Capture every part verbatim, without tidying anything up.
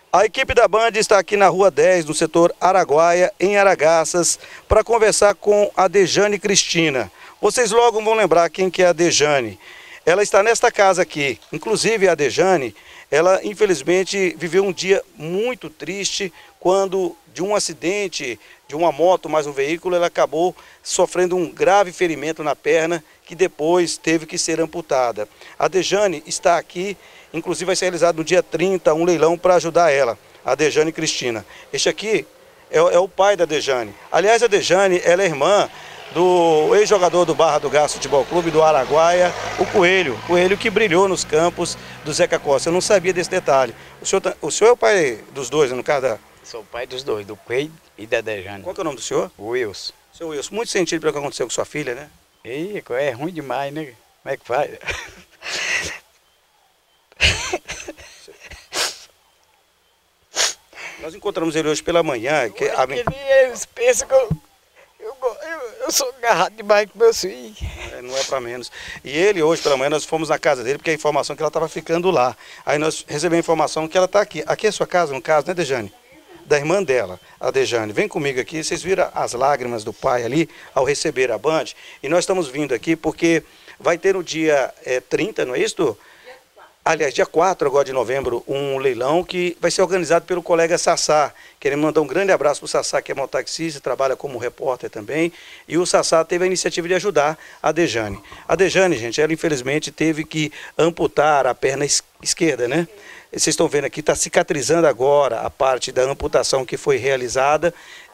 A equipe da Band está aqui na Rua dez, no setor Araguaia, em Aragaças, para conversar com a Dejane Cristina. Vocês logo vão lembrar quem que é a Dejane. Ela está nesta casa aqui. Inclusive a Dejane, ela infelizmente viveu um dia muito triste quando de um acidente de uma moto mais um veículo, ela acabou sofrendo um grave ferimento na perna que depois teve que ser amputada. A Dejane está aqui. Inclusive vai ser realizado no dia trinta um leilão para ajudar ela, a Dejane Cristina. Este aqui é, é o pai da Dejane. Aliás, a Dejane, ela é irmã do ex-jogador do Barra do Gás Futebol Clube, do Araguaia, o Coelho. Coelho que brilhou nos campos do Zeca Costa. Eu não sabia desse detalhe. O senhor, o senhor é o pai dos dois, no caso da... Sou o pai dos dois, do Coelho e da Dejane. Qual que é o nome do senhor? Wilson. Seu Wilson, muito sentido pelo que aconteceu com sua filha, né? Ih, é ruim demais, né? Como é que faz? Nós encontramos ele hoje pela manhã. Que a... que eles pensam que eu, eu, eu, eu sou agarrado demais com meus filhos. É, não é para menos. E ele, hoje pela manhã, nós fomos na casa dele, porque a informação é que ela estava ficando lá. Aí nós recebemos a informação que ela está aqui. Aqui é a sua casa, no caso, né, Dejane? Da irmã dela, a Dejane. Vem comigo aqui. Vocês viram as lágrimas do pai ali ao receber a Band? E nós estamos vindo aqui porque vai ter no dia é, trinta, não é isso? Aliás, dia quatro agora de novembro, um leilão que vai ser organizado pelo colega Sassá. Queremos mandar um grande abraço para o Sassá, que é mototaxista, trabalha como repórter também. E o Sassá teve a iniciativa de ajudar a Dejane. A Dejane, gente, ela infelizmente teve que amputar a perna esquerda, né? Vocês estão vendo aqui, está cicatrizando agora a parte da amputação que foi realizada.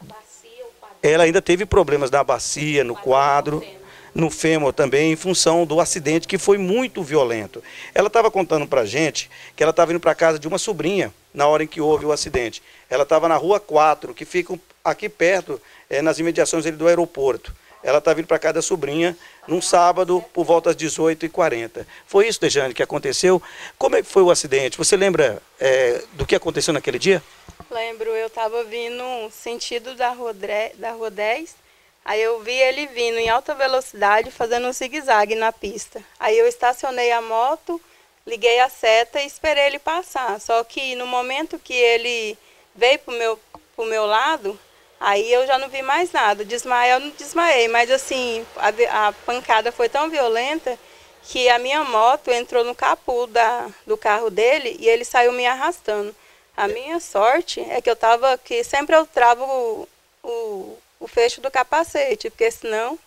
Ela ainda teve problemas na bacia, no quadro, no fêmur também, em função do acidente que foi muito violento. Ela estava contando para a gente que ela estava indo para casa de uma sobrinha na hora em que houve o acidente. Ela estava na Rua quatro, que fica aqui perto, é, nas imediações ali do aeroporto. Ela estava indo para casa da sobrinha num sábado por volta das dezoito e quarenta. Foi isso, Dejane, que aconteceu? Como é que foi o acidente? Você lembra é, do que aconteceu naquele dia? Lembro, eu estava vindo sentido da Rua dez. Aí eu vi ele vindo em alta velocidade, fazendo um zigue-zague na pista. Aí eu estacionei a moto, liguei a seta e esperei ele passar. Só que no momento que ele veio para o meu, pro meu lado, aí eu já não vi mais nada. Desmaiei, eu não desmaiei, mas assim, a, a pancada foi tão violenta que a minha moto entrou no capô da, do carro dele e ele saiu me arrastando. A minha sorte é que eu tava, que sempre eu travo o... o o fecho do capacete, porque senão...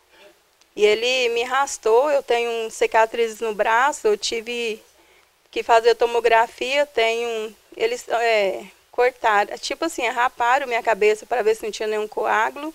E ele me arrastou, eu tenho cicatrizes no braço, eu tive que fazer tomografia, tenho... Eles é, cortaram, tipo assim, raparam minha cabeça para ver se não tinha nenhum coágulo.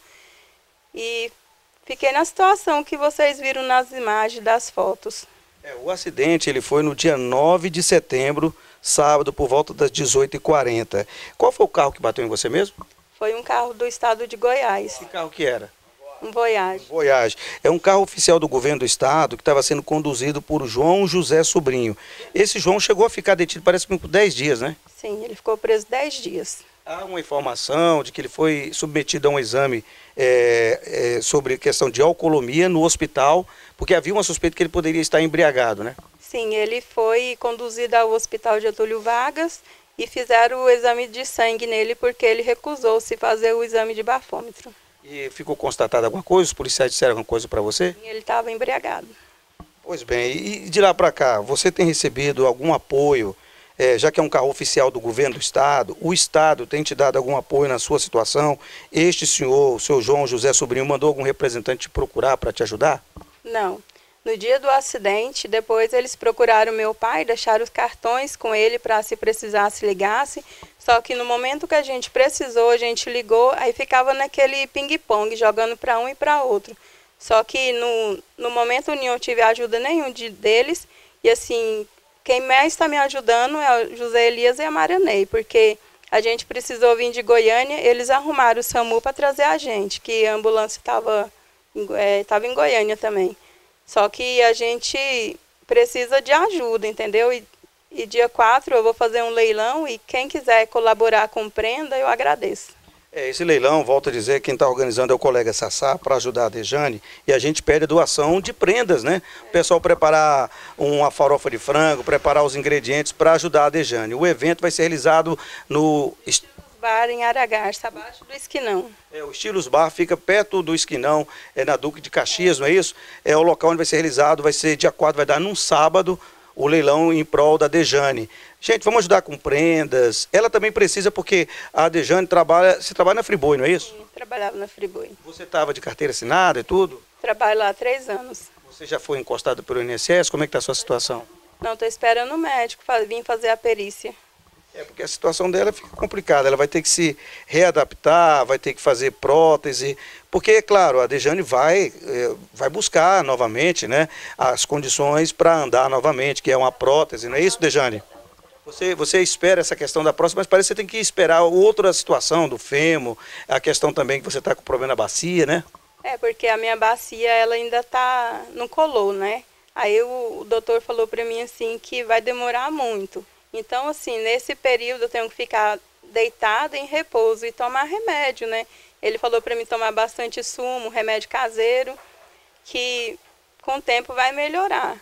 E fiquei na situação que vocês viram nas imagens das fotos. É, o acidente ele foi no dia nove de setembro, sábado, por volta das dezoito e quarenta. Qual foi o carro que bateu em você mesmo? Foi um carro do estado de Goiás. Que carro que era? Um Voyage. Um Voyage. É um carro oficial do governo do estado que estava sendo conduzido por João José Sobrinho. Esse João chegou a ficar detido, parece que por dez dias, né? Sim, ele ficou preso dez dias. Há uma informação de que ele foi submetido a um exame é, é, sobre questão de alcoolemia no hospital, porque havia uma suspeita que ele poderia estar embriagado, né? Sim, ele foi conduzido ao hospital Getúlio Vargas e fizeram o exame de sangue nele porque ele recusou-se fazer o exame de bafômetro. E ficou constatada alguma coisa? Os policiais disseram alguma coisa para você? Ele estava embriagado. Pois bem, e de lá para cá, você tem recebido algum apoio, é, já que é um carro oficial do governo do estado, o estado tem te dado algum apoio na sua situação? Este senhor, o seu João José Sobrinho, mandou algum representante te procurar para te ajudar? Não. No dia do acidente, depois eles procuraram meu pai, deixaram os cartões com ele para se precisasse ligasse. Só que no momento que a gente precisou, a gente ligou, aí ficava naquele ping-pong, jogando para um e para outro. Só que no, no momento eu não tive ajuda nenhum de, deles. E assim, quem mais está me ajudando é o José Elias e a Marianei, porque a gente precisou vir de Goiânia, eles arrumaram o SAMU para trazer a gente, que a ambulância estava é, tava em Goiânia também. Só que a gente precisa de ajuda, entendeu? E, e dia quatro eu vou fazer um leilão e quem quiser colaborar com prenda, eu agradeço. É, esse leilão, volto a dizer, quem está organizando é o colega Sassá, para ajudar a Dejane, e a gente pede a doação de prendas, né? O pessoal preparar uma farofa de frango, preparar os ingredientes para ajudar a Dejane. O evento vai ser realizado no... Bar em Aragarça, abaixo do Esquinão. É, o Estilos Bar fica perto do Esquinão, é na Duque de Caxias, não é isso? É o local onde vai ser realizado, vai ser dia quatro, vai dar num sábado, o leilão em prol da Dejane. Gente, vamos ajudar com prendas. Ela também precisa, porque a Dejane trabalha... Você trabalha na Friboi, não é isso? Sim, trabalhava na Friboi. Você estava de carteira assinada e tudo? Trabalho lá há três anos. Você já foi encostado pelo I N S S? Como é que está a sua situação? Não, estou esperando o médico, vim fazer a perícia. É porque a situação dela fica complicada. Ela vai ter que se readaptar, vai ter que fazer prótese. Porque, é claro, a Dejane vai, vai buscar novamente, né, as condições para andar novamente, que é uma prótese, não é isso, Dejane? Você, você espera essa questão da próxima, mas parece que você tem que esperar outra situação do fêmur, a questão também que você está com problema na bacia, né? É, porque a minha bacia, ela ainda tá, não colou, né? Aí o, o doutor falou para mim assim que vai demorar muito. Então, assim, nesse período eu tenho que ficar deitada em repouso e tomar remédio, né? Ele falou para mim tomar bastante sumo, remédio caseiro, que com o tempo vai melhorar.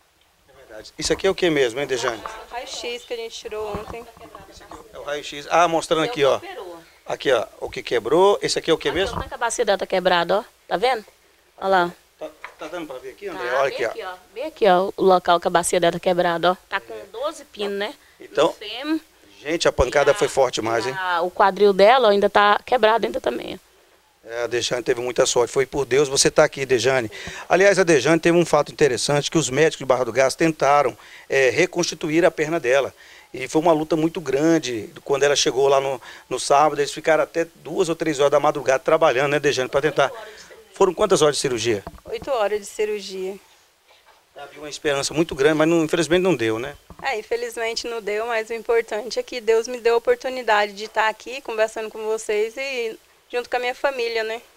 Isso aqui é o que mesmo, hein, Dejane? O raio-x que a gente tirou ontem. Esse aqui é o raio-x. Ah, mostrando aqui, ó. Aqui, ó, o que quebrou. Esse aqui é o que mesmo? Olha que a bacia dela tá quebrada, ó. Tá vendo? Olha lá. Tá, tá dando pra ver aqui, André? Tá, Olha bem aqui, ó. ó. Bem aqui, ó, o local que a bacia dela tá quebrada, ó. Tá com doze pinos, né? Então, No fêmur. gente, a pancada E a- foi forte demais, e hein? a- O quadril dela ó, ainda tá quebrado ainda também, ó. É, a Dejane teve muita sorte, foi por Deus você está aqui, Dejane. Aliás, a Dejane teve um fato interessante, que os médicos de Barra do Gás tentaram é, reconstituir a perna dela. E foi uma luta muito grande, quando ela chegou lá no, no sábado, eles ficaram até duas ou três horas da madrugada trabalhando, né, Dejane, para tentar. Foram quantas horas de cirurgia? Oito horas de cirurgia. Havia uma esperança muito grande, mas não, infelizmente não deu, né? É, infelizmente não deu, mas o importante é que Deus me deu a oportunidade de estar aqui conversando com vocês e junto com a minha família, né?